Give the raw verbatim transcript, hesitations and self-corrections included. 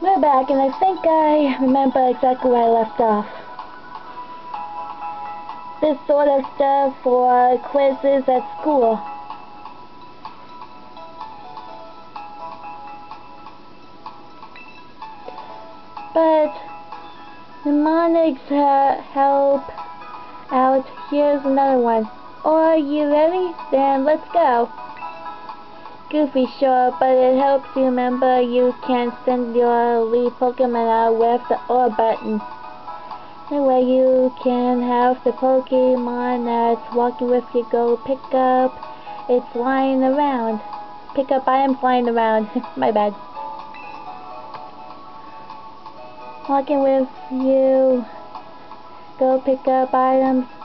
We're back, and I think I remember exactly where I left off. This sort of stuff for quizzes at school. But mnemonics uh, help out. Here's another one. Are you ready? Then let's go. Goofy, sure, but it helps you remember you can send your lead Pokemon out with the O button. That way you can have the Pokemon that's walking with you go pick up. It's flying around. Pick up items flying around. My bad. Walking with you. Go pick up items